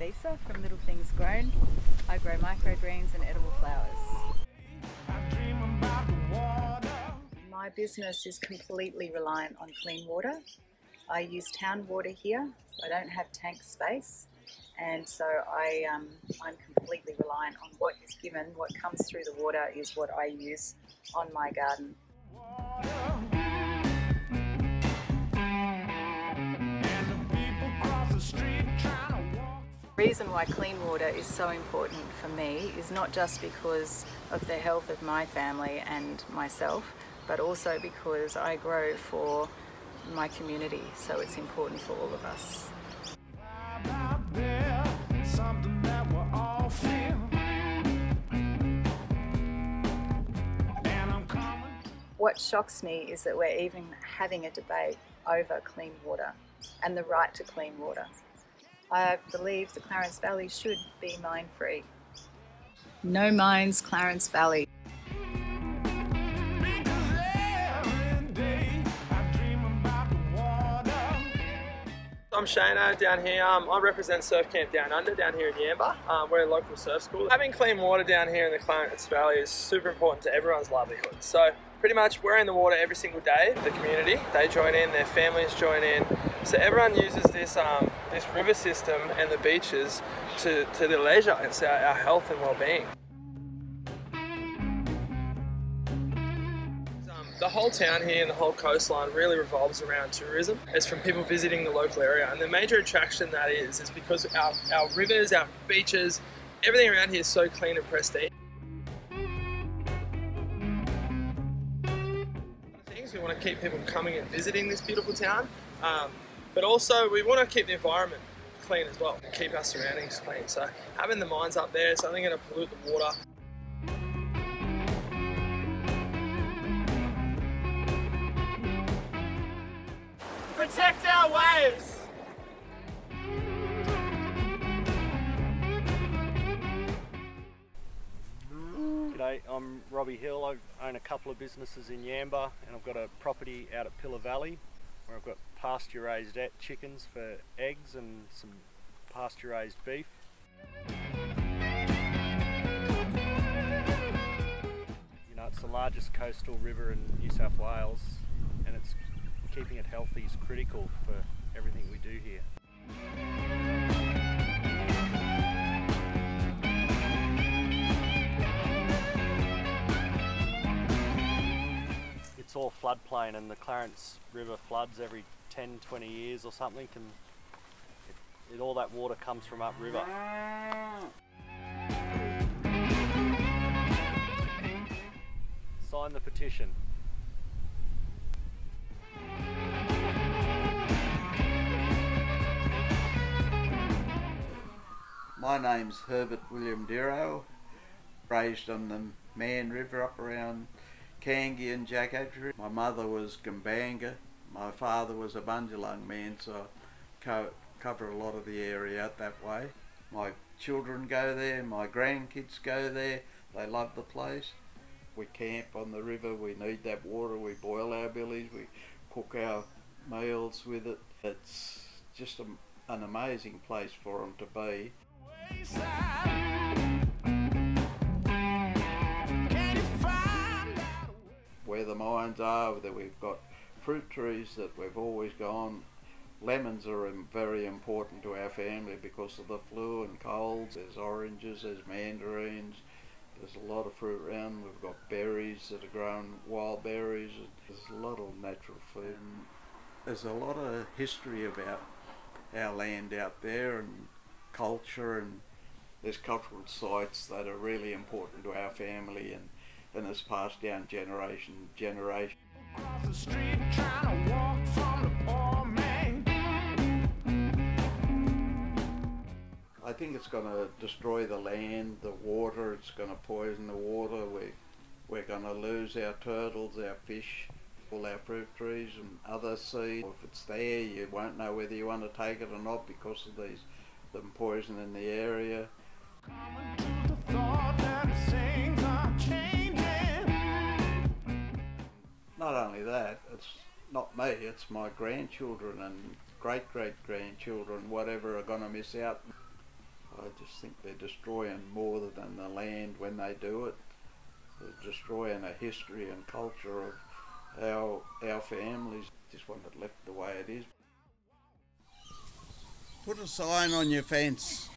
Lisa from Little Things Grown. I grow microgreens and edible flowers. My business is completely reliant on clean water. I use town water here. I don't have tank space, and so I'm completely reliant on what is given. What comes through the water is what I use on my garden. The reason why clean water is so important for me is not just because of the health of my family and myself, but also because I grow for my community, so it's important for all of us. What shocks me is that we're even having a debate over clean water and the right to clean water. I believe the Clarence Valley should be mine-free. No mines, Clarence Valley. I'm Shano down here. I represent Surf Camp Down Under down here in Yamba. We're a local surf school. Having clean water down here in the Clarence Valley is super important to everyone's livelihood. So pretty much we're in the water every single day. The community, they join in, their families join in. So everyone uses this this river system and the beaches to their leisure. It's our health and well-being. The whole town here and the whole coastline really revolves around tourism. It's from people visiting the local area, and the major attraction that is because our rivers, our beaches, everything around here is so clean and pristine. We want to keep people coming and visiting this beautiful town, but also we want to keep the environment clean as well, and keep our surroundings clean. So having the mines up there, it's only going to pollute the water. Protect our waves! G'day, I'm Robbie Hill. I own a couple of businesses in Yamba, and I've got a property out at Pillar Valley where I've got pasture raised chickens for eggs and some pasture raised beef. You know, it's the largest coastal river in New South Wales, and it's keeping it healthy is critical for everything we do here. It's all floodplain, and the Clarence River floods every 10-20 years or something, and all that water comes from upriver. Sign the petition. My name's Herbert William Darrow, raised on the Man River up around Kangi and Jagadri. My mother was Gambanga, my father was a Bundjalung man, so I cover a lot of the area out that way. My children go there, my grandkids go there, they love the place. We camp on the river, we need that water, we boil our billies, we cook our meals with it. It's just an amazing place for them to be. Where the mines are, that we've got fruit trees that we've always gone. Lemons are very important to our family because of the flu and colds. There's oranges, there's mandarins, there's a lot of fruit around. We've got berries that are grown, wild berries. There's a lot of natural food. There's a lot of history about our land out there and culture, and there's cultural sites that are really important to our family, and it's passed down generation to generation. Across the street, trying to walk from the poor man. I think it's going to destroy the land, the water. It's going to poison the water. We're going to lose our turtles, our fish, all our fruit trees and other seeds. If it's there, you won't know whether you want to take it or not because of them poison in the area. Coming to the thought that things are changing. Not only that, it's not me, it's my grandchildren and great-great-grandchildren, whatever, are going to miss out. I just think they're destroying more than the land when they do it. They're destroying a history and culture of our families. Just want it left the way it is. Put a sign on your fence.